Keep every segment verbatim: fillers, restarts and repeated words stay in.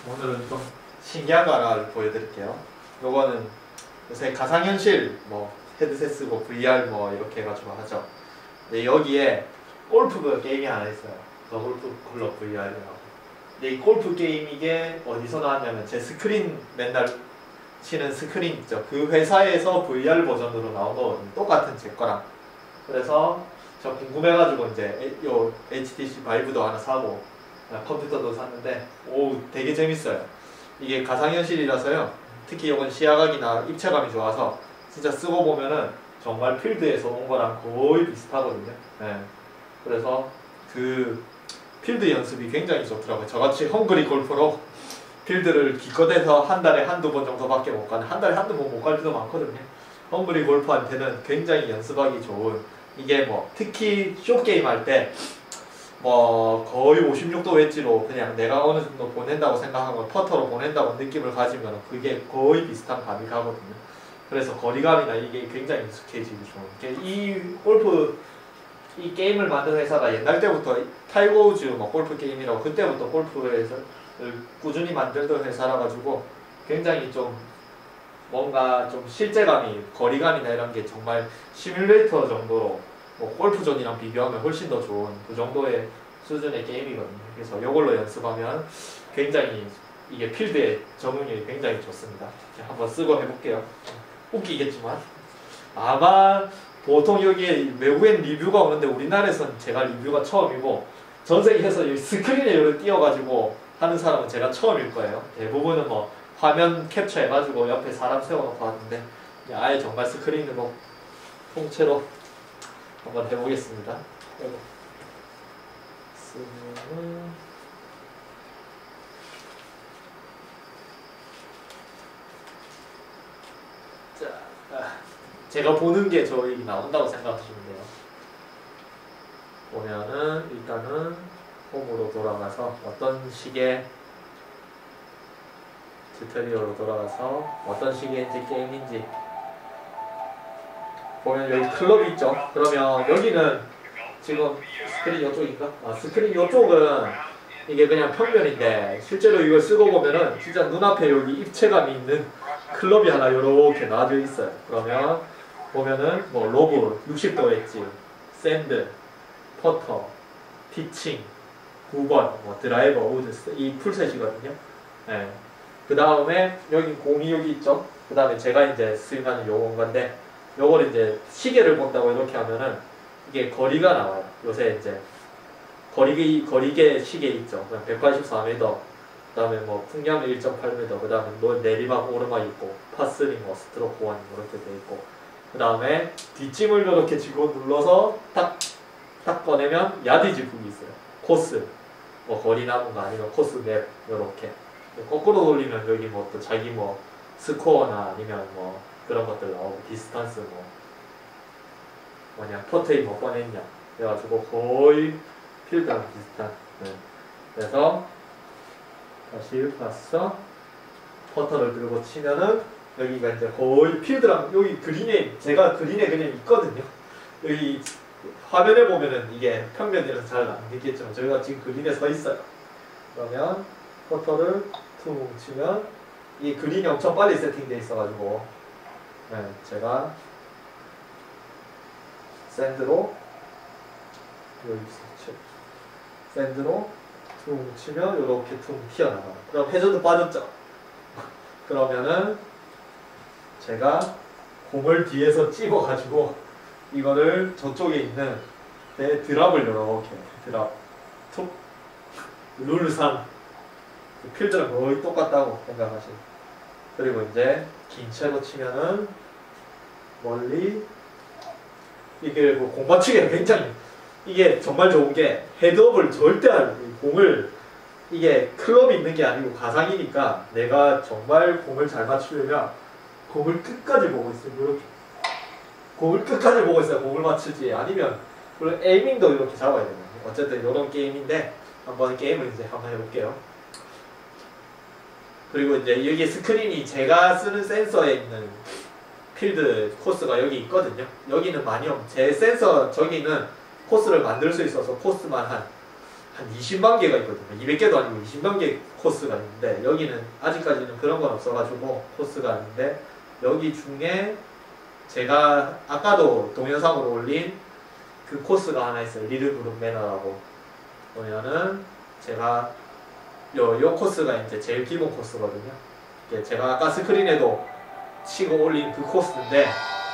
오늘은 좀 신기한 거 하나를 보여드릴게요. 요거는 요새 가상현실 뭐 헤드셋 쓰고 브이알 뭐 이렇게 해가지고 하죠. 근데 여기에 골프 게임이 하나 있어요. 더 골프 클럽 브이알이라고. 근데 이 골프 게임 이게 어디서 나왔냐면 제 스크린 맨날 치는 스크린 있죠. 그 회사에서 브이알 버전으로 나온 거거든요. 똑같은 제 거랑. 그래서 저 궁금해가지고 이제 요 에이치티씨 바이브도 하나 사고 컴퓨터도 샀는데 오 되게 재밌어요. 이게 가상현실이라서요. 특히 이건 시야각이나 입체감이 좋아서 진짜 쓰고 보면은 정말 필드에서 온 거랑 거의 비슷하거든요. 네. 그래서 그 필드 연습이 굉장히 좋더라고요. 저같이 헝그리 골퍼로 필드를 기껏해서 한 달에 한두 번 정도밖에 못 가는, 한 달에 한두 번 못 갈 때도 많거든요. 헝그리 골퍼한테는 굉장히 연습하기 좋은, 이게 뭐 특히 쇼게임 할 때 뭐 거의 오십육 도 웨지로 그냥 내가 어느 정도 보낸다고 생각하고 퍼터로 보낸다고 느낌을 가지면 그게 거의 비슷한 감이 가거든요. 그래서 거리감이나 이게 굉장히 익숙해지기 좋은 게, 이 골프 이 게임을 만든 회사가 옛날 때부터 타이거 우즈 뭐 골프 게임이라고 그때부터 골프에서 꾸준히 만들던 회사라 가지고 굉장히 좀 뭔가 좀 실제감이, 거리감이나 이런 게 정말 시뮬레이터 정도로 뭐 골프존이랑 비교하면 훨씬 더 좋은 그 정도의 수준의 게임이거든요. 그래서 이걸로 연습하면 굉장히 이게 필드에 적응이 굉장히 좋습니다. 한번 쓰고 해볼게요. 웃기겠지만 아마 보통 여기에 외국엔 리뷰가 오는데 우리나라에서는 제가 리뷰가 처음이고, 전 세계에서 이 스크린에 이렇게 띄워가지고 하는 사람은 제가 처음일 거예요. 대부분은 뭐 화면 캡처 해가지고 옆에 사람 세워놓고 하는데 아예 정말 스크린으로 통째로 한번 해보겠습니다. 쓰면은 자, 아, 제가 보는 게 저기 나온다고 생각하시면 돼요. 보면은 일단은 홈으로 돌아가서 어떤 식의 튜토리얼로 돌아가서 어떤 식의 이제 게임인지 보면 여기 클럽이 있죠. 그러면 여기는 지금 스크린 이쪽인가? 아, 스크린 이쪽은 이게 그냥 평면인데 실제로 이걸 쓰고 보면은 진짜 눈앞에 여기 입체감이 있는 클럽이 하나 이렇게 놔져 있어요. 그러면 보면은 뭐 로브, 육십 도 웨지, 샌드, 퍼터, 피칭, 구 번, 뭐 드라이버, 우드, 이 풀셋이거든요. 네. 그 다음에 여기 공이 여기 있죠. 그 다음에 제가 이제 스윙하는 요건 건데, 요걸 이제 시계를 본다고 이렇게 하면은 이게 거리가 나와요. 요새 이제 거리계, 거리계 시계 있죠. 백팔십사 미터, 그 다음에 뭐 풍량 일 점 팔 미터, 그 다음에 뭐 내리막 오르막 있고, 파스링, 뭐 스트로크 원 이렇게 돼 있고, 그 다음에 뒷짐을 이렇게 쥐고 눌러서 탁, 탁 꺼내면 야디지 북이 있어요. 코스, 뭐 거리 남은 거 아니면 코스 맵 이렇게. 거꾸로 돌리면 여기 뭐 또 자기 뭐 스코어나 아니면 뭐 그런 것들 나오고, 디스턴스 뭐 뭐냐 퍼트이 몇 번 했냐 그래가지고 거의 필드랑 비슷한. 네. 그래서 다시 봤어 퍼터를 들고 치면은 여기가 이제 거의 필드랑 여기 그린에, 제가 그린에 그냥 있거든요. 여기 화면에 보면은 이게 평면이라서 잘 안 느끼겠지만 저희가 지금 그린에 서 있어요. 그러면 퍼터를 퉁 치면 이 그린이 엄청 빨리 세팅되어 있어가지고, 네, 제가 샌드로 여기 있어, 샌드로 퉁 치면 이렇게 퉁 튀어나가요. 그럼 회전도 빠졌죠. 그러면은 제가 공을 뒤에서 찝어가지고 이거를 저쪽에 있는 내 드랍을 이렇게 드랍 툭 룰상 필드랑 거의 똑같다고 생각하시면. 그리고 이제 긴 채로 치면은 멀리, 이게 뭐 공 맞추기가 굉장히, 이게 정말 좋은 게 헤드업을 절대 안 해요. 공을, 이게 클럽이 있는 게 아니고 가상이니까 내가 정말 공을 잘 맞추려면 공을 끝까지 보고 있어요. 이렇게 공을 끝까지 보고 있어요. 공을 맞추지. 아니면 물론 에이밍도 이렇게 잡아야 되는, 어쨌든 이런 게임인데 한번 게임을 이제 한번 해볼게요. 그리고 이제 여기 스크린이 제가 쓰는 센서에 있는 필드 코스가 여기 있거든요. 여기는 많이 없, 제 센서 저기는 코스를 만들 수 있어서 코스만 한 한 이십만 개가 있거든요. 이백 개도 아니고 이십만 개 코스가 있는데 여기는 아직까지는 그런 건 없어가지고 코스가 있는데 여기 중에 제가 아까도 동영상으로 올린 그 코스가 하나 있어요. 리드 그룹 매너라고 보면은 제가 요, 요 코스가 이제 제일 기본 코스거든요. 제가 아까 스크린에도 치고 올린 그 코스인데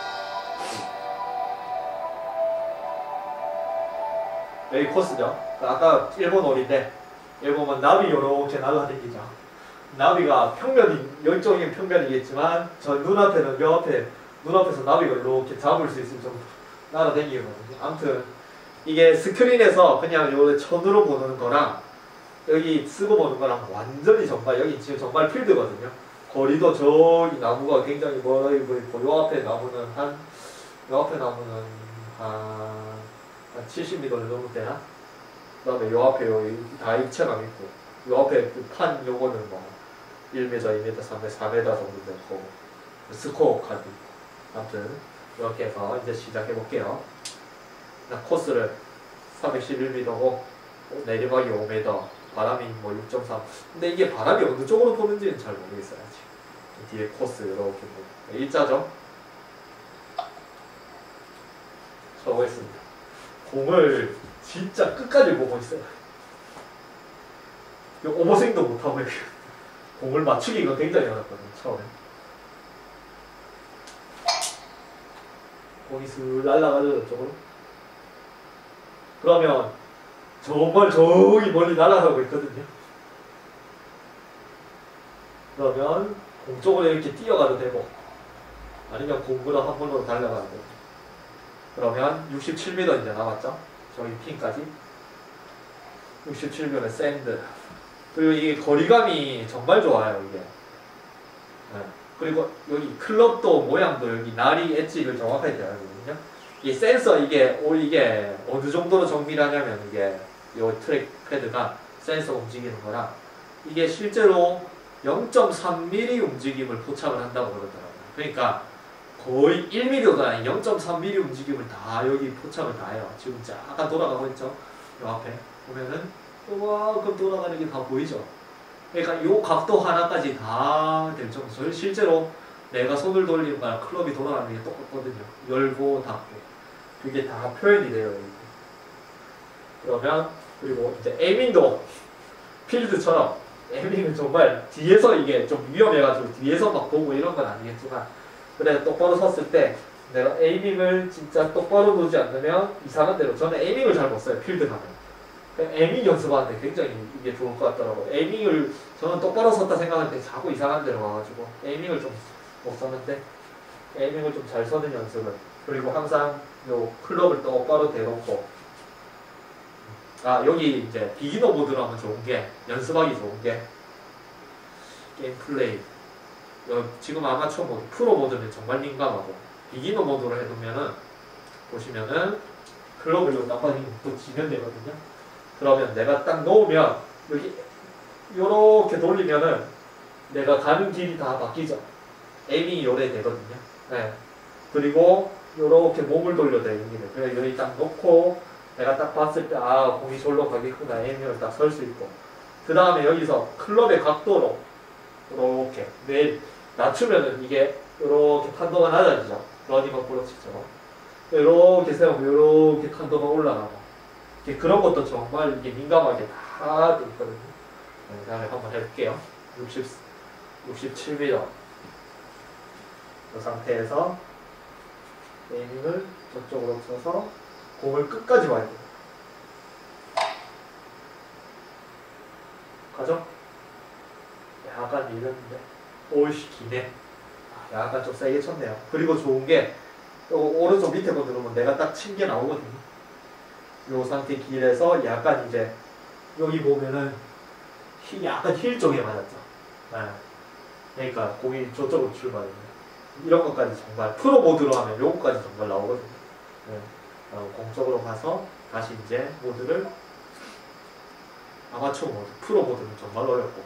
여기 코스죠. 아까 일본 올인데 일본은 나비 요렇게 날아다니죠. 나비가 평면이 열정인 평면이겠지만 저 눈앞에는 요 앞에 눈앞에서 나비가 이렇게 잡을 수 있을 정도 날아다니거든요. 아무튼 이게 스크린에서 그냥 요 천으로 보는 거랑 여기 쓰고 보는 거랑 완전히 정말 여기 지금 정말 필드거든요. 거리도 저기 나무가 굉장히 멀리 보이고 요 앞에 나무는 한 요 앞에 나무는 한, 한 칠십 미터 정도 되나? 그 다음에 요 앞에 여기 다 입체감 있고 요 앞에 그 판 요거는 뭐 일 미터, 이 미터, 삼 미터, 사 미터 정도 되고 스코어 카드 아무튼 이렇게 해서 이제 시작해 볼게요. 코스를 사백십일 미터고 내리막이 오 미터 바람이 뭐 육 점 삼 근데 이게 바람이 어느 쪽으로 부는지는 잘 모르겠어요. 아직 뒤에 코스 이렇게 뭐 일자죠. 저거 있습니다. 공을 진짜 끝까지 보고 있어요. 오버스윙도 못하고 공을 맞추기가 굉장히 어렵거든요. 처음에 공이 슥 날아가죠. 저쪽으로. 그러면 정말 저기 멀리 날아가고 있거든요. 그러면 공 쪽으로 이렇게 뛰어가도 되고 아니면 공보다 한 번으로 달려가도 되고 그러면 육십칠 미터 이제 남았죠. 저기 핀까지 육십칠 미터의 샌드. 그리고 이게 거리감이 정말 좋아요. 이게 네. 그리고 여기 클럽도 모양도 여기 날이 엣지를 정확하게 돼야 되거든요. 이 센서 이게 오 이게 어느 정도로 정밀하냐면 이게 요 트랙 패드가 센서 움직이는 거라 이게 실제로 영 점 삼 밀리미터 움직임을 포착을 한다고 그러더라고요. 그러니까 거의 일 밀리미터도 아닌 영 점 삼 밀리미터 움직임을 다 여기 포착을 다 해요. 지금 잠깐 돌아가고 있죠. 요 앞에 보면은 이만큼 돌아가는 게 다 보이죠. 그러니까 요 각도 하나까지 다 될 정도. 실제로 내가 손을 돌리는 거랑 클럽이 돌아가는 게 똑같거든요. 열고 닫고 그게 다 표현이 돼요. 이렇게. 그러면 그리고 이제 에이밍도 필드처럼 에이밍은 정말 뒤에서 이게 좀 위험해가지고 뒤에서 막 보고 이런 건 아니겠지만 그래 똑바로 섰을 때 내가 에이밍을 진짜 똑바로 놓지 않으면 이상한 대로 저는 에이밍을 잘 못 써요. 필드 가면. 에이밍 연습하는데 굉장히 이게 좋을 것 같더라고요. 에이밍을 저는 똑바로 섰다 생각할 때 자꾸 이상한 데로 와가지고 에이밍을 좀 못 썼는데 에이밍을 좀 잘 서는 연습을 그리고 항상 요 클럽을 똑바로 대놓고 아 여기 이제 비기너 모드로 하면 좋은 게 연습하기 좋은 게 게임 플레이 지금 아마추어 모드 프로 모드는 정말 민감하고 비기너 모드로 해두면은 보시면은 클럽을 요 나빠지면 또 지면 되거든요. 그러면 내가 딱 놓으면 여기 요렇게 돌리면은 내가 가는 길이 다 바뀌죠. 에이밍이 요래 되거든요. 네. 그리고 요렇게 몸을 돌려도 됩니다. 그래서 여기 딱 놓고 내가 딱 봤을 때 아 공이 절로 가겠구나 에이밍을 딱 설 수 있고 그 다음에 여기서 클럽의 각도로 요렇게 내 낮추면은 이게 요렇게 탄도가 낮아지죠. 러닝업 브러치처럼 요렇게 세우고 요렇게 탄도가 올라가고 그런 것도 정말 이게 민감하게 다 돼 있거든요. 네, 다음에 한번 해볼게요. 육십, 육십칠 미터 이 상태에서 에이밍을 저쪽으로 쳐서 공을 끝까지 와야 돼요. 가죠? 약간 밀렸는데 오이씨 기네. 약간 좀 세게 쳤네요. 그리고 좋은 게 오른쪽 밑에 거 누르면 내가 딱 친 게 나오거든요. 요 상태 길에서 약간 이제 여기 보면은 힐, 약간 힐 쪽에 맞았죠. 네. 그러니까 공이 저쪽으로 출발해요. 이런 것까지 정말 프로 모드로 하면 요거까지 정말 나오거든요. 네. 어, 공적으로 가서 다시 이제 모드를 아마추어 모드, 프로 모드는 정말 어렵고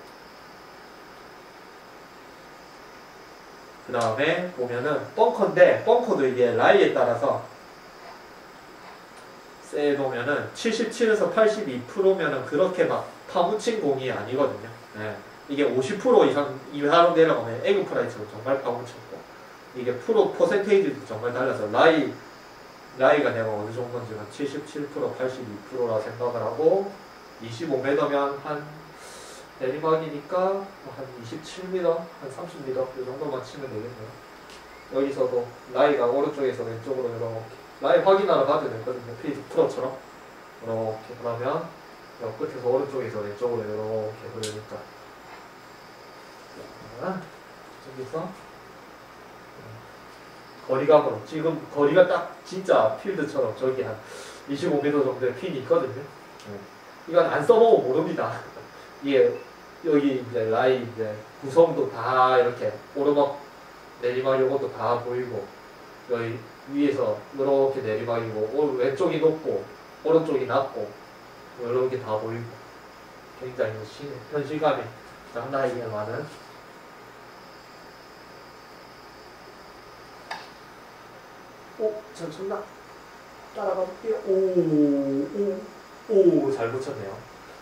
그 다음에 보면은 벙커인데 벙커도 이게 라이에 따라서 에 보면은 칠십칠에서 팔십이 퍼센트면은 그렇게 막 파묻힌 공이 아니거든요. 네. 이게 오십 퍼센트 이상 이하로 내려가면 에그 프라이처럼 정말 파묻혔고, 이게 프로 퍼센테이지도 정말 달라서 라이 라이가 내가 어느 정도인지 한 칠십칠 퍼센트, 팔십이 퍼센트라 생각을 하고, 이십오 미터면 한 내리막이니까 한 이십칠 미터, 한 삼십 미터 이 정도만 치면 되겠네요. 여기서도 라이가 오른쪽에서 왼쪽으로 이렇게 라이 확인하러 가도 되거든요. 피지 프로처럼 이렇게. 그러면 여 끝에서 오른쪽에서 왼쪽으로 이렇게 그러니까 저기서 거리감으로 지금 거리가 딱 진짜 필드처럼 저기 한 이십오 미터 정도의 핀이 있거든요. 이건 안 써보고 모릅니다. 이게 여기 이제 라이 이제 구성도 다 이렇게 오르막 내리막 요것도 다 보이고, 여기 위에서 이렇게 내리막이고, 왼쪽이 높고 오른쪽이 낮고 뭐 이런 게 다 보이고, 굉장히 현실감이 장난이게 많은. 오, 전 존나 따라가 볼게요. 오, 오, 오, 잘 붙였네요.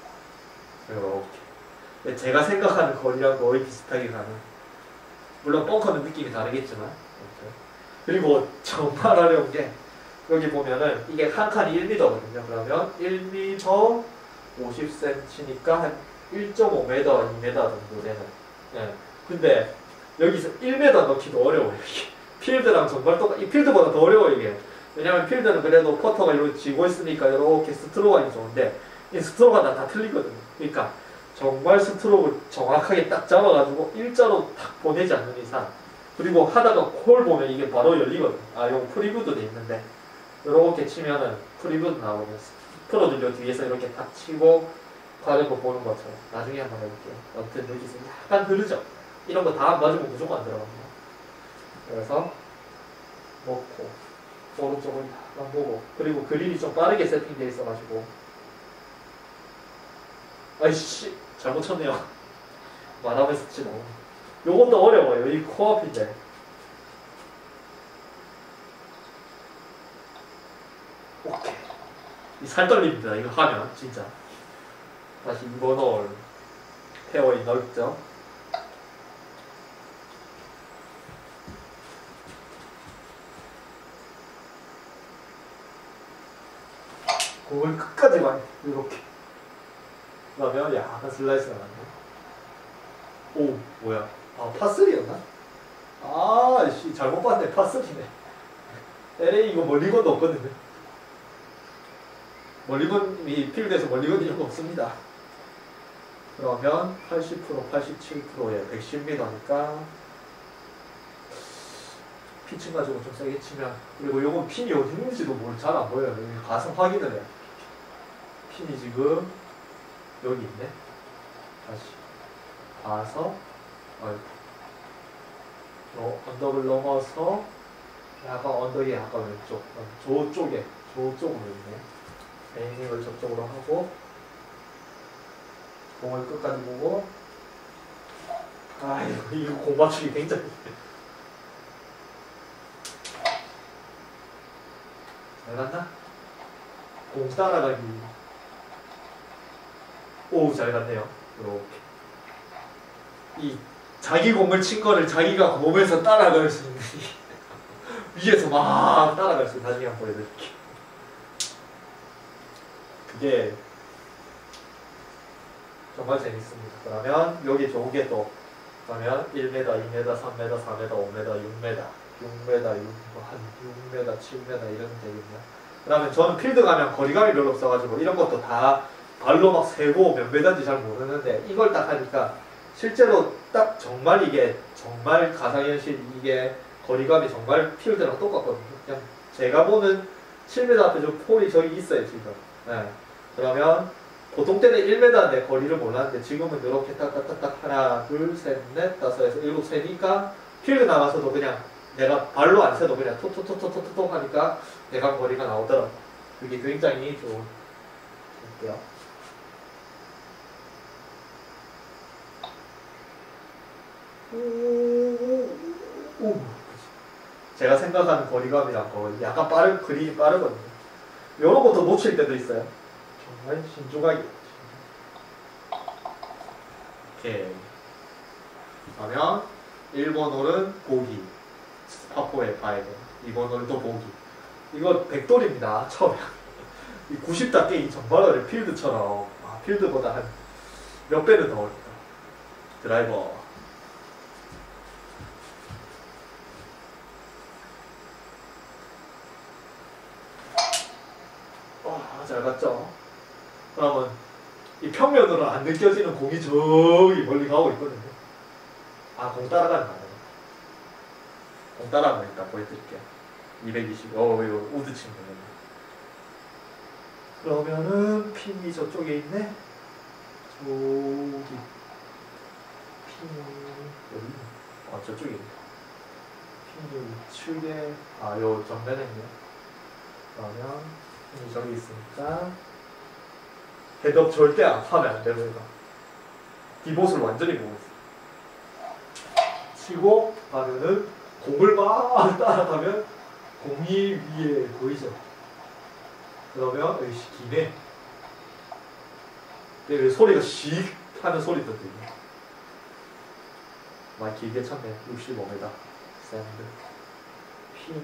이렇게. 제가 생각하는 거리랑 거의 비슷하게 가는. 물론 벙커는 느낌이 다르겠지만. 이렇게. 그리고 정말 어려운 게, 여기 보면은 이게 한 칸이 일 미터거든요. 그러면 일 미터 오십 센티미터니까 한 일 점 오 미터, 이 미터 정도 되는. 예. 근데 여기서 일 미터 넣기도 어려워요. 이게. 필드랑 정말 똑같, 이 필드보다 더 어려워요, 이게. 왜냐면 필드는 그래도 퍼터가 이렇게 쥐고 있으니까 이렇게 스트로크가 좋은데, 이 스트로크가 다, 다 틀리거든요. 그러니까 정말 스트로크를 정확하게 딱 잡아가지고 일자로 딱 보내지 않는 이상, 그리고 하다가 콜 보면 이게 바로 열리거든요. 아, 이거 프리뷰도 돼 있는데, 이렇게 치면은 프리뷰도 나오면 프로들요 뒤에서 이렇게 딱 치고 가는 거 보는 것처럼. 나중에 한번 해볼게요. 어떤 여기서 약간 흐르죠? 이런 거 다 안 맞으면 무조건 안 들어갑니다. 그래서 놓고 오른쪽을 약간 보고, 그리고 그림이 좀 빠르게 세팅되어 있어가지고, 아이씨 잘못 쳤네요. 말하면서 치다. 요것도 어려워요. 이 코앞인데. 오케이. 이 살 떨립니다. 이거 하면 진짜. 다시 이 번 홀 페어웨이 넓죠. 공을 끝까지 많이 이렇게. 그러면 약간 슬라이스가 나네. 오, 뭐야? 아, 파쓰리였나? 아, 씨, 잘못 봤네. 파쓰리네. 엘에이 이거 멀리건도 없거든요. 멀리건이 필드에서 멀리건 이런 거 없습니다. 그러면 팔십 퍼센트, 팔십칠 퍼센트에 백십 미터니까 피칭 가지고 좀 세게 치면, 그리고 요건 핀이 어디 있는지도 잘 안 보여요. 여기 가서 확인을 해요. 핀이 지금 여기 있네. 다시 가서 어, 언덕을 넘어서 약간 언덕이 약간 왼쪽, 저쪽에 저쪽으로 있네. 에이밍을 저쪽으로 하고 공을 끝까지 보고. 아, 이거, 이거 공 맞추기 굉장히 잘 갔나? 공 따라가기. 오, 잘 갔네요. 이렇게. 이 자기 공을 친 거를 자기가 몸에서 따라갈 수 있는 위에서 막 따라갈 수 있는. 나중에 한번 보여드릴게요. 그게 정말 재밌습니다. 그러면 여기 좋은 게 또, 그러면 일 미터, 이 미터, 삼 미터, 사 미터, 오 미터, 육 미터, 육 미터, 한 육 미터, 칠 미터 이런 되겠네요. 그러면 저는 필드 가면 거리감이 별로 없어가지고 이런 것도 다 발로 막 세고 몇 미터인지 잘 모르는데, 이걸 딱 하니까 실제로 딱 정말 이게 정말 가상현실, 이게 거리감이 정말 필드랑 똑같거든요. 그냥 제가 보는 칠 미터 앞에 저 폴이 저기 있어요 지금. 네. 그러면 보통 때는 일 미터인데 거리를 몰랐는데, 지금은 이렇게 딱딱딱딱 하나 둘 셋 넷 다섯 여섯 일곱 세니까 필드 나가서도 그냥 내가 발로 안 세도 그냥 톡톡톡톡톡톡 하니까 내가 거리가 나오더라고. 그게 굉장히 좋은 게요. 오, 제가 생각하는 거리감이랑 거의 약간 빠른 그림이 빠르거든요. 요런 것도 놓칠 때도 있어요. 정말 신중하게. 오케이. 그러면 일 번 홀은 보기. 파포에 봐야 돼. 이 번 홀은 또 보기. 이거 백돌입니다. 처음에. 이 구십 다 게임 정말 필드처럼. 아, 필드보다 한 몇 배는 더 어렵다. 드라이버. 와, 잘 갔죠? 그러면 이 평면으로 안 느껴지는 공이 저기 멀리 가고 있거든요. 아, 공 따라가는 거 아니에요? 공 따라가는 거 일단 보여드릴게요. 이백이십. 어, 이거 우드 치는 거네. 그러면은 핀이 저쪽에 있네. 저기 핀이 여기 있네. 아, 저쪽에 있네. 핀이 우측에, 아, 요 정면에 있네. 그러면 핀이 저기 있으니까 헤드업 절대 안 하면 안 되고, 이거 디봇을 완전히 보고 있어. 치고 가면은 공을 막 따라가면 공이 위에 보이죠? 그러면 으이씨 기네. 근데 왜 소리가 씩 하는 소리도 들리네. 많이 길게 쳤네. 육십오 미터 샌드. 핀이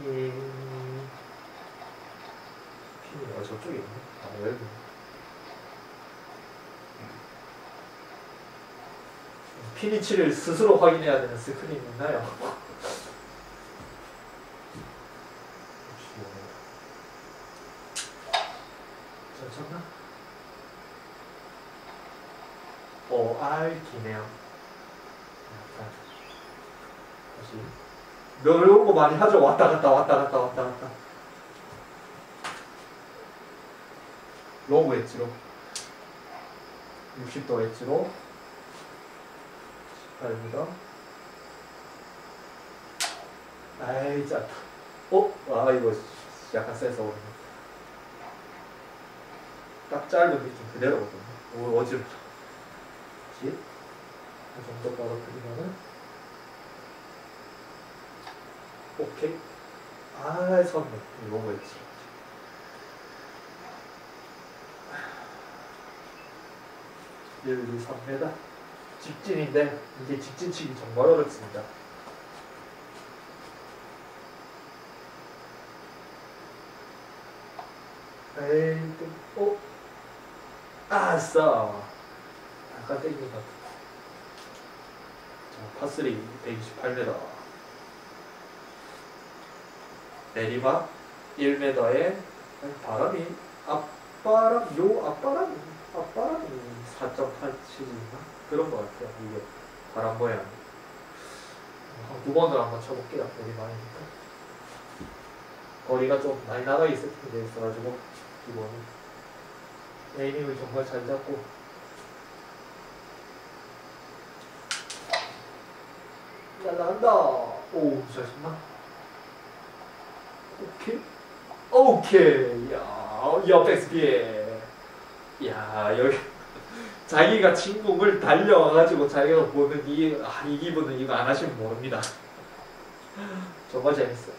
핀이 어 저쪽에 있네. 아, 여기. 피니치를 스스로 확인해야 되는 스크린이 있나요? 잘 쳤나? 오, 알 기네요. 다시. 이런 거 많이 하죠. 왔다 갔다 왔다 갔다 왔다 갔다. 로브 엣지로. 육십 도 엣지로. 십팔 미터. 아이, 짧다. 어? 아, 이거 약간 세서 오르네. 딱 짧은 느낌 그대로거든요. 오, 어지럽다. 십? 그 정도 떨어뜨리면은 오케이. 아, 선네. 이거 뭐였지? 일, 이, 삼 미터. 직진인데 이게 직진치기 정말 어렵습니다. 에이, 또, 어? 아싸! 약간 땡긴 것 같아. 자, 파쓰리 백이십팔 미터. 내리막 일 미터에 바람이, 앞바람, 요 앞바람이, 앞바람이 사 점 팔 칠인가? 그런 것 같아요. 이게 바람 모양. 한 두 번을 한번 쳐볼게요. 내리막이니까. 거리가 좀 많이 나가 있을 텐데 있어가지고 기본은 에이밍을 정말 잘 잡고 날라간다. 오, 잘 쳤나? 오케이. 오케이. 야, 야, 백스피에. 야, 여기 자기가 진공을 달려와가지고 자기가 보는 이, 아, 이 기분은 이거 안 하시면 모릅니다. 정말 재밌어요.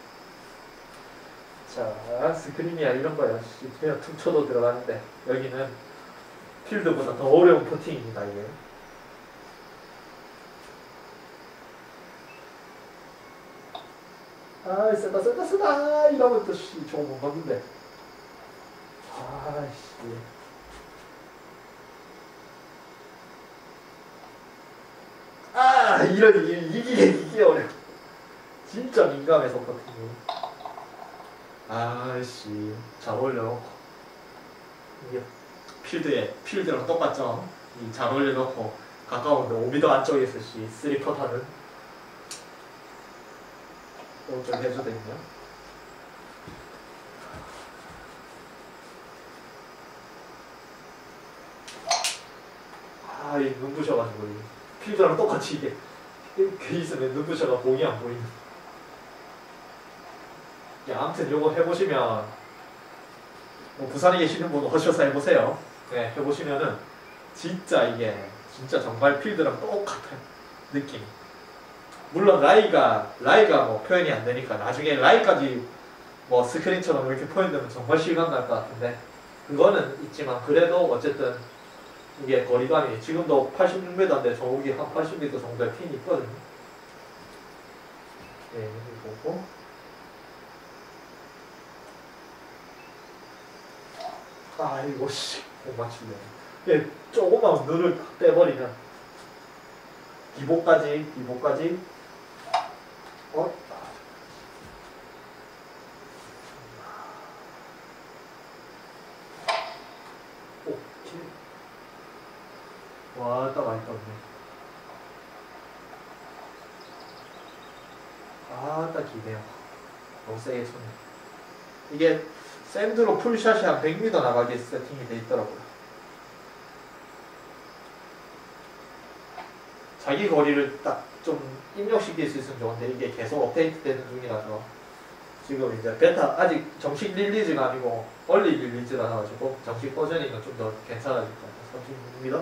자, 스크린이야 이런 거야. 그냥 툭 쳐도 들어가는데 여기는 필드보다 더 어려운 퍼팅입니다. 이게. 아, 쓰다 쓰다 쓰다 이러면 또 씨, 저거 못 맞는데. 아씨. 아, 이런 이기게 이기게 어려. 진짜 민감해서 퍼팅이. 아씨, 잘 올려놓고 이게 필드에 필드랑 똑같죠. 이 잘 올려놓고 가까운데 오 미터 안쪽에서 씨 쓰리 컷하는 좀 해주거든요. 아, 이 눈부셔가지고 필드랑 똑같이 이게 이렇게 있으면 눈부셔가 공이 안 보이는. 야, 아무튼 요거 해보시면 뭐 부산에 계시는 분 오셔서 해보세요. 네, 해보시면은 진짜 이게 진짜 정말 필드랑 똑같은 느낌. 물론 라이가 라이가 뭐 표현이 안 되니까 나중에 라이까지 뭐 스크린처럼 이렇게 포인트면 정말 실감 날 것 같은데 그거는 있지만 그래도 어쨌든 이게 거리감이 지금도 팔십육 미터인데 저기 한 팔십 미터 정도의 핀이 있거든요. 네, 여기 보고 아이고 씨 못 맞추네. 예, 조금만 눈을 딱 떼버리면 기보까지 기보까지 어? 오케이. 와, 딱 많이 떴네. 아, 딱 기네요. 너무 세게 쳤네. 이게 샌드로 풀샷이 한 백 미터 나가게 세팅이 돼 있더라고요. 자기 거리를 딱 좀 입력시킬 수 있으면 좋은데 이게 계속 업데이트 되는 중이라서 지금 이제 베타 아직 정식 릴리즈가 아니고 얼리 릴리즈라 나가지고 정식 버전이면 좀 더 괜찮아질 것 같아요. 삼십육 미터.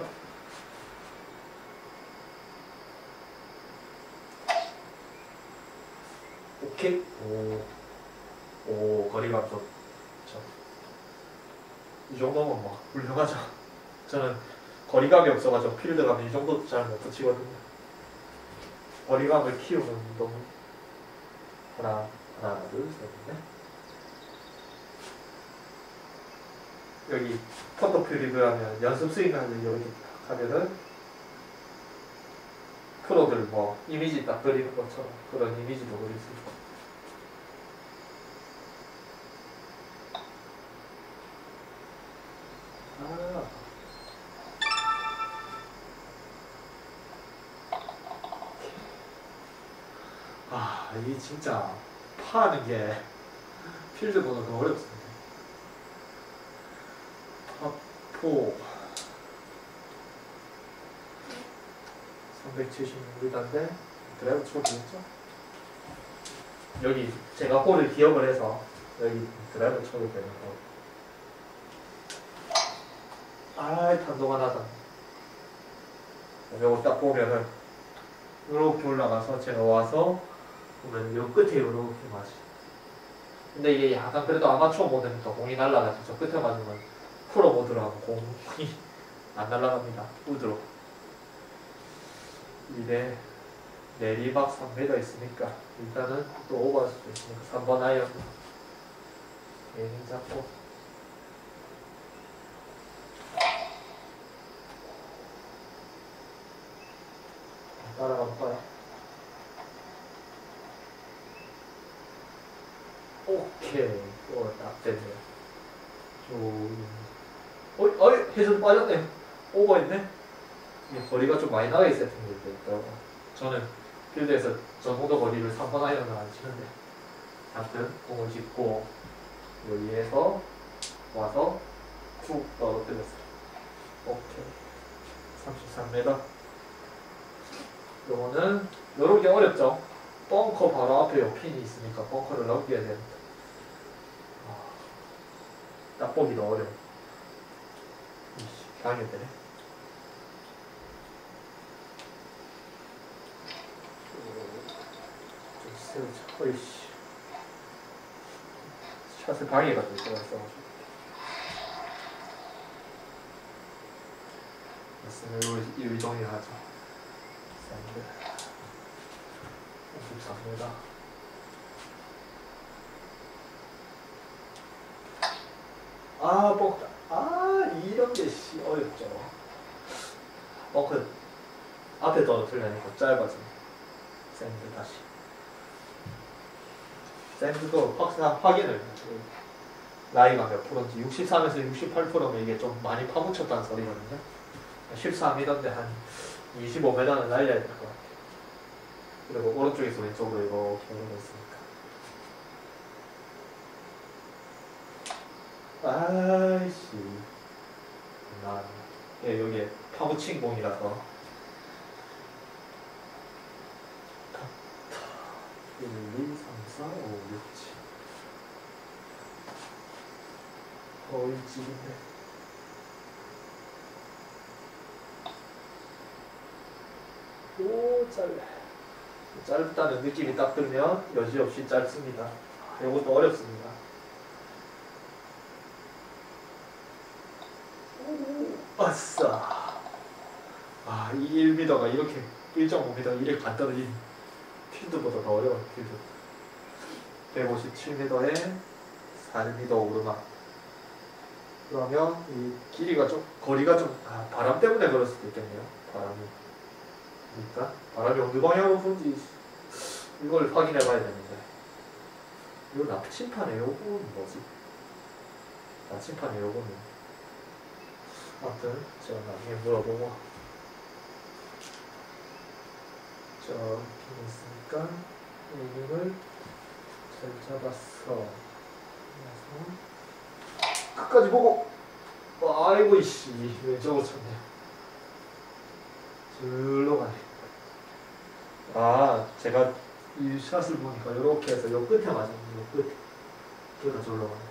오케이. 오, 오 거리감 좋죠. 이 정도면 뭐 훌륭하죠. 저는 거리감이 없어가지고 필드감이 이 정도도 잘 못 붙이거든요. 거리감을 키우는 운동. 하나, 하나, 둘, 셋, 넷. 여기 포토 필드 하면 연습 스윙하는 이렇게 하면은 프로들 뭐 이미지 딱 그리는 것처럼 그런 이미지도 그릴 수 있고. 아, 이 진짜 파는 게 필드보다 더 어렵습니다. 파포 삼백칠십육 미터인데 드라이브 쳐보겠죠? 여기 제가 홀을 기억을 해서 여기 드라이브 쳐도 되는 거. 아이, 탄도가 나다. 요거 딱 보면은 이렇게 올라가서 제가 와서 보면 요 끝에 이렇게 맞지. 근데 이게 약간 그래도 아마추어 모드니까 공이 날아가지고 저 끝에 맞으면 프로 모드로 하면 공이 안 날아갑니다. 우드로. 이래 내리막 삼 미터 있으니까 일단은 또 오버할 수도 있으니까 삼 번 아이언 에이밍 잡고 따라갈까요? 오케이. 또 딱 됐네요. 어이, 어이, 해전 빠졌네. 오버했네. 이게 거리가 좀 많이 나가 있어야 되는데 있더라고. 저는 필드에서 저 정도 거리를 삼 번 아이언을 안 치는데 아무튼 공을 짚고 여기에서 와서 툭 떨어뜨렸어요. 오케이. 삼십삼 미터. 요거는 요렇게 어렵죠. 벙커 바로 앞에 요 핀이 있으니까 벙커를 넘겨야 됩니다. 아, 딱 보기도 어려워. 이씨, 방해되네. 좀 세우자. 어이씨. 샷을 방해가 될 수가 있어가지고. 됐으면 이 의정리를 하죠. 샌드. 오십삼 미터. 아, 뻑, 아, 이런 게 씨, 어렵죠. 벙커 앞에 떨어뜨리려니까 짧아지네. 샌드 다시. 샌드도 확실한 확인을. 나이가 몇 프로인지 육십삼에서 육십팔 퍼센트면 이게 좀 많이 파묻혔다는 소리거든요. 십사 미터인데 한 이십오 미터는 날려야 될 것 같아요. 그리고 오른쪽에서 왼쪽으로 이렇게 올라있으니까. 아이씨. 나, 예, 여기에 파묻힌 공이라서. 일, 이, 삼, 사, 오, 육, 칠. 거의 집인데. 오, 짧네. 짧다는 느낌이 딱 들면 여지없이 짧습니다. 이것도 어렵습니다. 아싸. 아, 이 일 미터가 이렇게 일 점 오 미터가 이렇게 간단한 필드보다 더 어려운 필드. 백오십칠 미터에 사 미터 오르막. 그러면 이 길이가 좀 거리가 좀 아, 바람 때문에 그럴 수도 있겠네요. 바람이. 그러니까 바람이 어느 방향으로 부는지 이걸 확인해 봐야 되는데. 이거 나침판의 요금은 뭐지? 나침판의 요금은 아무튼 제가 나중에 물어보고 저기 있으니까 요금을 잘 잡았어. 그래서 끝까지 보고 어, 아이고 이씨 왜 저거 쳤네. 절로 가네. 아 제가 이 샷을 보니까 이렇게 해서 요 끝에 맞았네. 요 끝에. 그래서 절로 가네.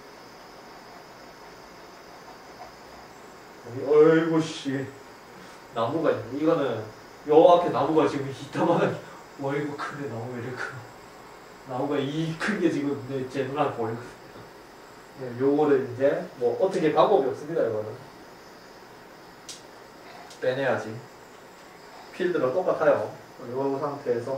어이구 씨 나무가 있네. 이거는 요 앞에 나무가 지금 이따만한 어이구 크네. 나무 왜 이렇게 크노. 나무가 이 큰 게 지금 내 제 눈앞에 보이거든요. 네, 요거를 이제 뭐 어떻게 방법이 없습니다. 이거는 빼내야지. 필드랑 똑같아요. 요 상태에서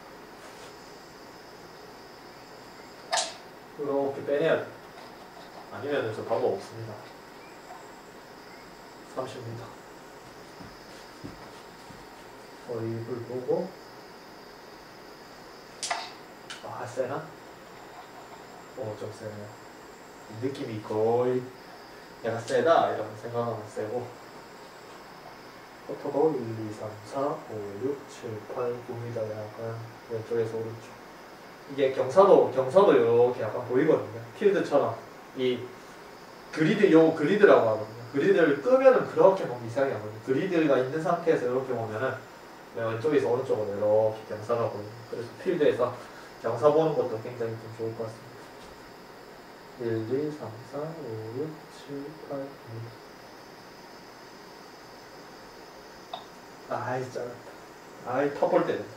이렇게 빼내야 돼. 아니면 저 방법 없습니다. 삼십 미터. 어입을 보고 아 세나? 어 좀 세네요. 느낌이 거의 약간 세다 이런 생각하면 세고 포터도 일, 이, 삼, 사, 오, 육, 칠, 팔, 구 미터 약간 왼쪽에서 오른쪽. 이게 경사도 경사도 이렇게 약간 보이거든요. 필드처럼 이 그리드 요 그리드라고 하거든요. 그리드를 끄면은 그렇게 뭐 이상이 안 보여요. 그리드가 있는 상태에서 이렇게 보면은 왼쪽에서 오른쪽으로 이렇게 경사가 보여요. 그래서 필드에서 경사 보는 것도 굉장히 좀 좋을 것 같습니다. 일, 이, 삼, 사, 오, 육, 칠, 팔, 구. 아이 잘랐다. 아이 턱볼 때는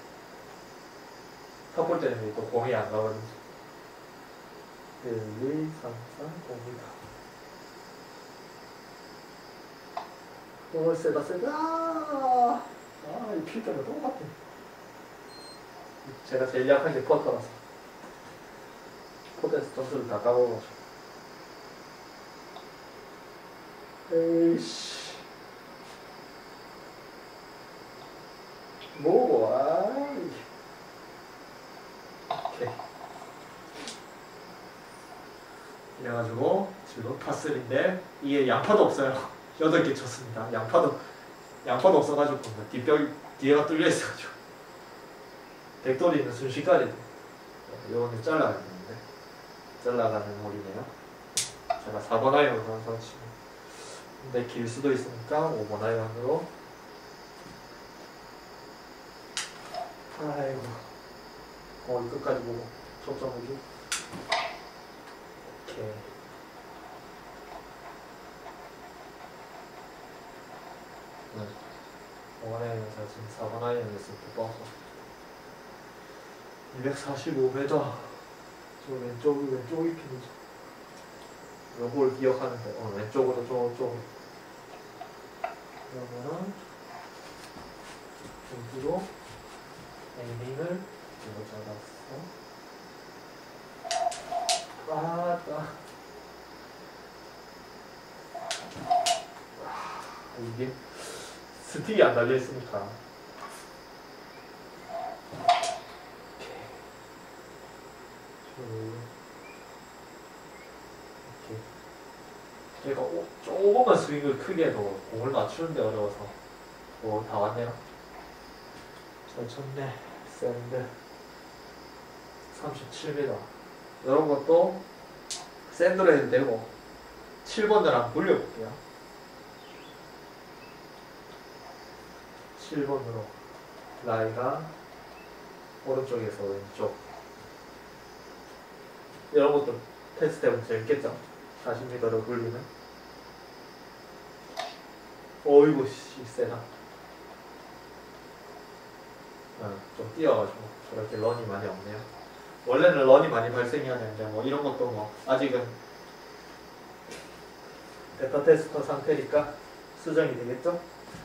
턱볼 때는 또 공이 안 가거든요. 일, 이, 삼, 사, 오입니다. 오 세다 세다. 아, 이 필터가 똑같아. 제가 제일 약한 게 퍼터라서 포트에서 점수를 다 까먹어가지고. 에이씨 뭐고 아이 오케이. 이래가지고 지금 파슬인데 이게 양파도 없어요. 여덟 개 쳤습니다. 양파도 양파도 없어가지고 뒷벽 뒤에가 뚫려 있어가지고 백돌이는 순식간에 이거는 잘라야 되는데 잘라가는 홀이네요. 제가 사 번 아이언으로 항상 치고 근데 길 수도 있으니까 오 번 아이언으로. 아이고 거의 끝까지 보고 초점을 주. 오케이. 네. 오 번 아이언에서 지금 사 번 아이언에서 또 빠서 이백사십오 미터. 저 왼쪽, 왼쪽이 핀이죠. 요걸 기억하는데, 어, 왼쪽으로 저쪽. 그러면은, 여기로 에이밍을 이거 잡았어. 아, 따. 이게 스틱이 안 달려있으니까. 이렇게. 제가 조금만 스윙을 크게 해도 공을 맞추는데 어려워서. 오, 다 왔네요. 잘 쳤네. 샌드. 삼십칠 미터. 이런 것도 샌드로 해도 되고, 칠 번을 한번 굴려볼게요. 칠 번으로. 라이가 오른쪽에서 왼쪽. 이런 것도 테스트 해보면 재밌겠죠? 사십 미터로 굴리면. 어이구, 씨, 세다. 어, 좀 뛰어가지고 저렇게 런이 많이 없네요. 원래는 런이 많이 발생해야 되는데 뭐 이런 것도 뭐 아직은 베타 테스터 상태니까 수정이 되겠죠?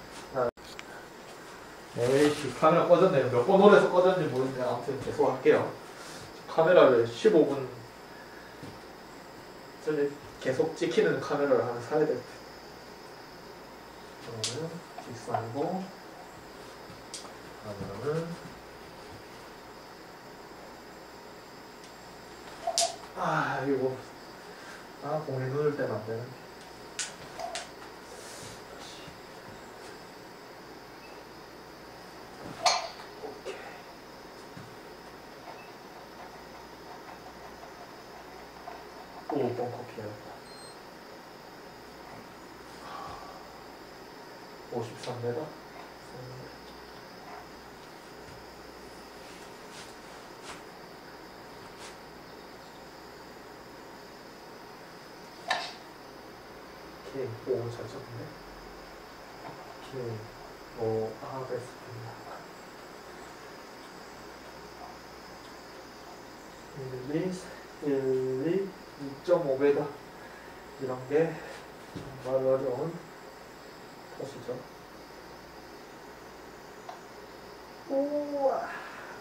에이씨 카메라 꺼졌네요. 몇 번 오래서 꺼졌는지 모르는데 아무튼 계속 할게요. 카메라를 십오 분 전에 계속 찍히는 카메라를 하나 사야 될 듯. 그러면은 뒷산고 그러면은 아 이거 아 공이 누를 때는 안 되는데. 오 번 커피 해야겠다. 오십삼 메다. 오케이. 오 잘 쳤는데. 오케이. 오 아 베스트입니다. 일, 이, 이 점 오 메다 이런 게 정말 어려운 컷이죠. 우와.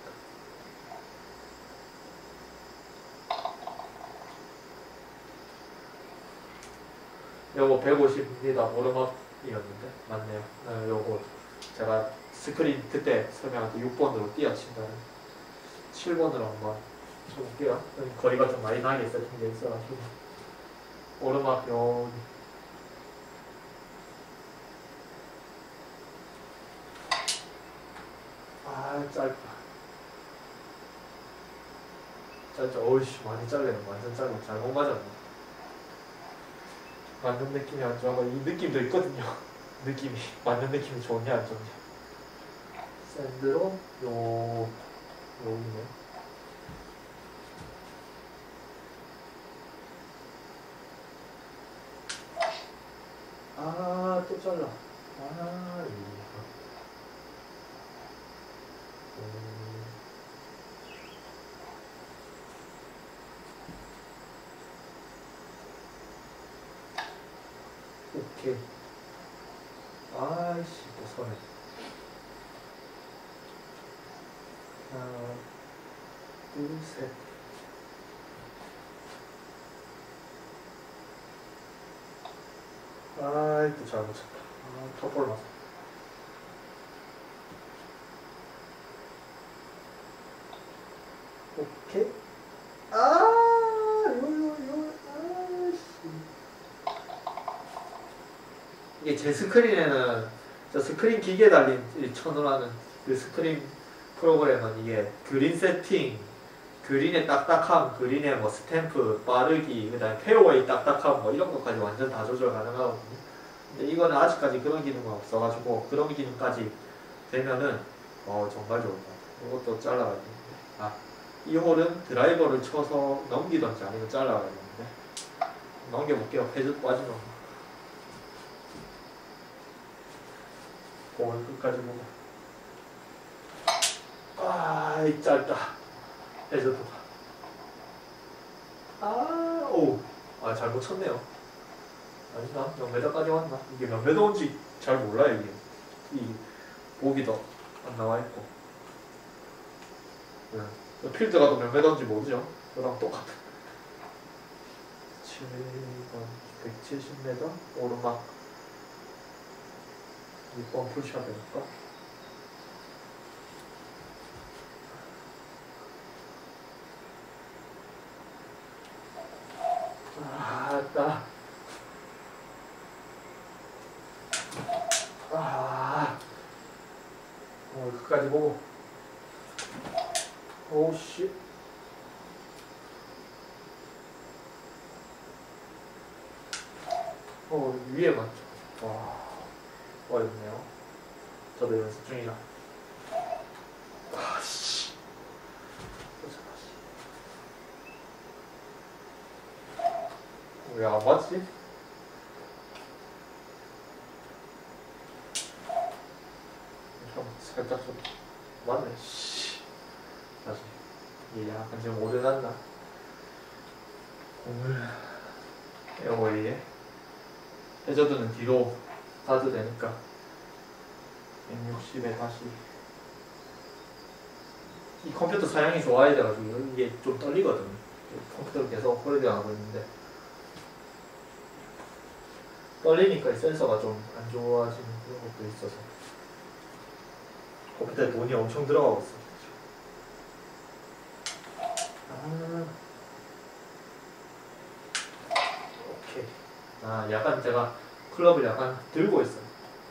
요거 백오십입니다. 오르막이었는데 맞네요. 네, 요거 제가 스크린 그때 설명할 때 육 번으로 띄어친다는 칠 번으로 한번 쳐볼게요. 거리가 좀 많이 나게 세팅되어 있어가지고 오르막 여기 아 짧다 짧죠. 어이씨 많이 잘려요. 완전 짧아. 잘못 맞았네. 맞는 느낌이 안 좋아가 이 느낌도 있거든요. 느낌이 맞는 느낌이 좋냐 안 좋냐. 샌드로 요 여기네. 아, 또 잘라. 아, 이거. 음. 오케이. 아이씨, 또 손에. 하나, 둘, 셋. 아이, 또 잘못 쳤다. 아, 턱볼 맞아. 오케이. 아, 요, 요, 요, 아이씨. 이게 제 스크린에는, 저 스크린 기계에 달린 쳐놓으라는 그 스크린 프로그램은 이게 그린 세팅, 그린의 딱딱함, 그린의 뭐 스탬프, 빠르기, 그 다음에 페어웨이 딱딱함 뭐 이런 것까지 완전 다 조절 가능하거든요. 근데 이거는 아직까지 그런 기능은 없어가지고 그런 기능까지 되면은 어 정말 좋을 것 같아요. 이것도 잘라가야 되는데 아, 이 홀은 드라이버를 쳐서 넘기던지 아니면 잘라가야 되는데 넘겨볼게요. 패드 빠지는 거. 공을 끝까지 보고 아이 짧다. 해저드가 아, 오, 아 잘못 쳤네요. 아니다, 몇 메다까지 왔나? 이게 몇 메다 온지 잘 몰라요. 이게 이 보기도 안 나와 있고. 네. 필드가 또 몇 메다인지 모르죠. 저랑 똑같아. 칠 번 백칠십 메다 오르막 육 번 풀샷 해볼까? 아따. 아. 어, 끝까지 보고. 오씨. 어, 위에 맞죠? 와. 어렵네요. 저도 연습 중이라. 아씨. 왜 안 맞지? 살짝 좀 맞네. 씨. 다시. 이게 약간 좀 오르났나? 공을 에어웨이에 해저드는 뒤로 가도 되니까 백육십에 다시 이 컴퓨터 사양이 좋아야 돼가지고 이게 좀 떨리거든요. 컴퓨터를 계속 홀딩 하고 있는데 떨리니까 이 센서가 좀 안 좋아지는 그런 것도 있어서 컴퓨터에 돈이 엄청 들어가고 있어요. 아, 오케이. 아, 약간 제가 클럽을 약간 들고 있어요.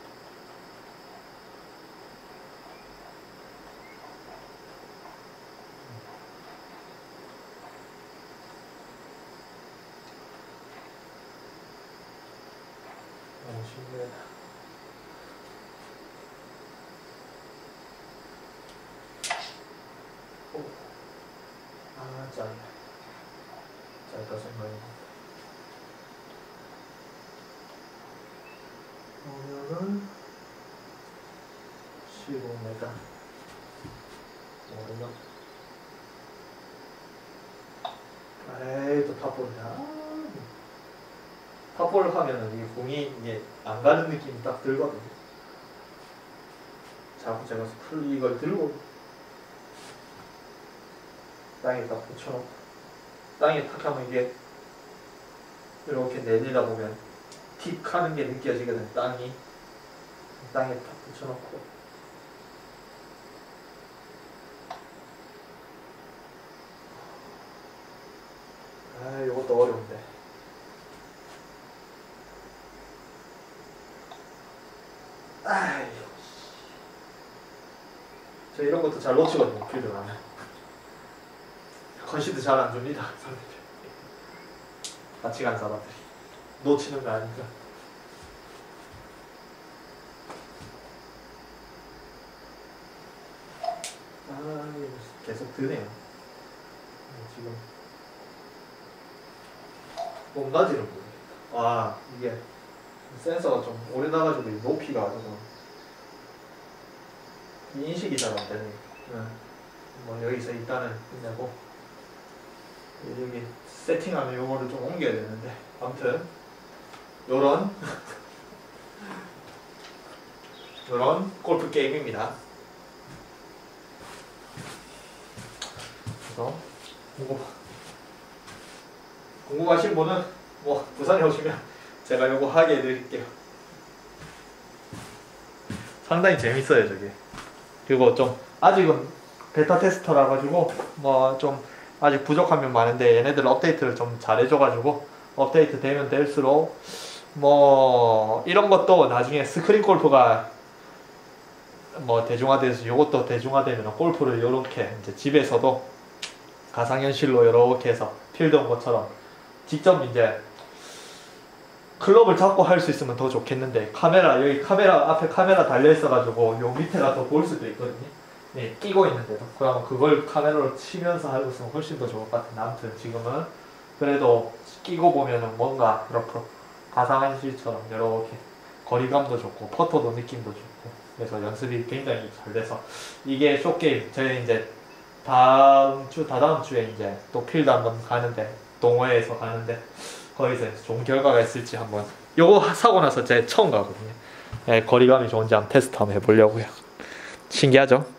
오, 신기하다. 오. 아, 짧아. 짧다 생각이. 오늘은 십오 메가. 오르면. 에이, 또 탑볼이다. 탑볼을 하면은 이 공이 이게 안 가는 느낌이 딱 들거든요. 자꾸 제가 풀 이걸 들고 땅에 딱 붙여놓고 땅에 탁 하면 이게 이렇게 내리다 보면 틱 하는 게 느껴지거든. 땅이 땅에 탁 붙여놓고 아, 이것도 어려운데. 아이, 저 이런 것도 잘 놓치거든요. 필드 가면 컨시드 잘 안 줍니다. 사람들이 같이 간 사람들이 놓치는 거 아닌가. 아, 계속 드네요. 지금 높낮이를 모르겠다. 와, 이게 센서가 좀 오래 나가지고 높이가 조금 인식이 잘 안 되네. 응. 뭐 여기서 일단은 끝내고 여기 세팅하면 요거를 좀 옮겨야 되는데 아무튼 요런 요런 골프 게임입니다. 그래서 궁금, 궁금하신 분은 뭐 부산에 오시면 제가 요거 하게 해드릴게요. 상당히 재밌어요 저게. 그리고 좀 아직은 베타 테스터라 가지고 뭐 좀 아직 부족한 면 많은데 얘네들 업데이트를 좀 잘해줘가지고 업데이트 되면 될수록 뭐 이런 것도 나중에 스크린 골프가 뭐 대중화돼서 이것도 대중화되면 골프를 이렇게 이제 집에서도 가상현실로 이렇게 해서 필드 온 것처럼 직접 이제 클럽을 잡고 할 수 있으면 더 좋겠는데 카메라 여기 카메라 앞에 카메라 달려 있어가지고 요 밑에가 더 볼 수도 있거든요. 네, 끼고 있는데도 그러면 그걸 카메라로 치면서 하고 있으면 훨씬 더 좋을 것 같은데 아무튼 지금은 그래도 끼고 보면은 뭔가 이렇게 가상현실처럼 이렇게 거리감도 좋고 퍼터도 느낌도 좋고 그래서 연습이 굉장히 잘 돼서 이게 쇼게임 저희 이제 다음 주 다다음 주에 이제 또 필드 한번 가는데 동호회에서 가는데 거기서 좋은 결과가 있을지 한번 요거 사고 나서 제 처음 가거든요. 네, 거리감이 좋은지 한번 테스트 한번 해보려고요. 신기하죠?